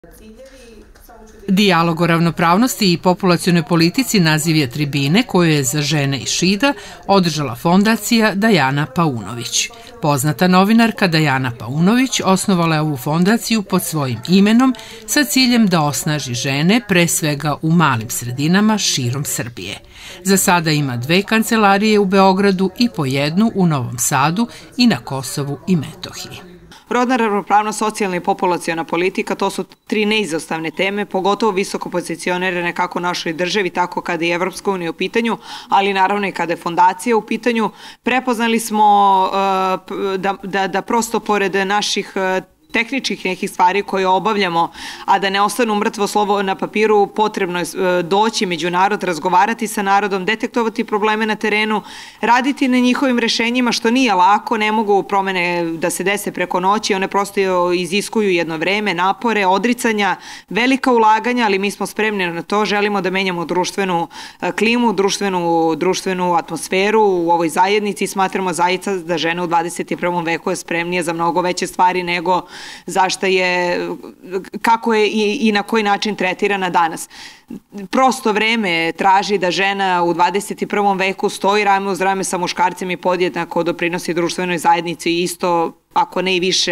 Dijalog o ravnopravnosti i populacionoj politici naziv je tribine koju je za žene i Šida održala fondacija Dajana Paunović. Poznata novinarka Dajana Paunović osnovala je ovu fondaciju pod svojim imenom sa ciljem da osnaži žene, pre svega u malim sredinama širom Srbije. Za sada ima 2 kancelarije u Beogradu i po 1 u Novom Sadu i na Kosovu i Metohiji. Rodna ravnopravnost, socijalna i populaciona politika, to su 3 neizostavne teme, pogotovo visoko pozicionirane kako u našoj državi, tako kada je Evropska unija u pitanju, ali naravno i kada je fondacija u pitanju. Prepoznali smo da prosto pored naših tehničkih nekih stvari koje obavljamo, a da ne ostanu mrtvo slovo na papiru, potrebno je doći među narod, razgovarati sa narodom, detektovati probleme na terenu, raditi na njihovim rešenjima, što nije lako, ne mogu promene da se dese preko noći, one prosto iziskuju jedno vreme, napore, odricanja, velika ulaganja, ali mi smo spremni na to, želimo da menjamo društvenu klimu, društvenu atmosferu u ovoj zajednici i smatramo zaista da žena u 21. veku je spremnija za mnogo veće stvari nego zašto je, kako je i na koji način tretirana danas. Prosto vreme traži da žena u 21. veku stoji rame uz rame sa muškarcem i podjednako doprinosi društvenoj zajednici isto, ako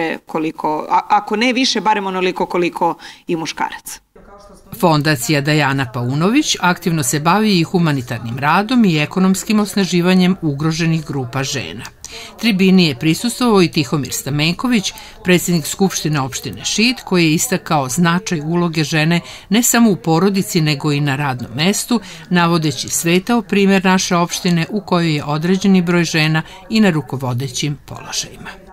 ne više, barem onoliko koliko i muškarac. Fondacija Dajana Paunović aktivno se bavi i humanitarnim radom i ekonomskim osnaživanjem ugroženih grupa žena. Tribini je prisustvovao i Tihomir Stamenković, predsjednik Skupštine opštine Šid, koji je istakao značaj uloge žene ne samo u porodici nego i na radnom mestu, navodeći svetao primjer naše opštine u kojoj je određeni broj žena i na rukovodećim položajima.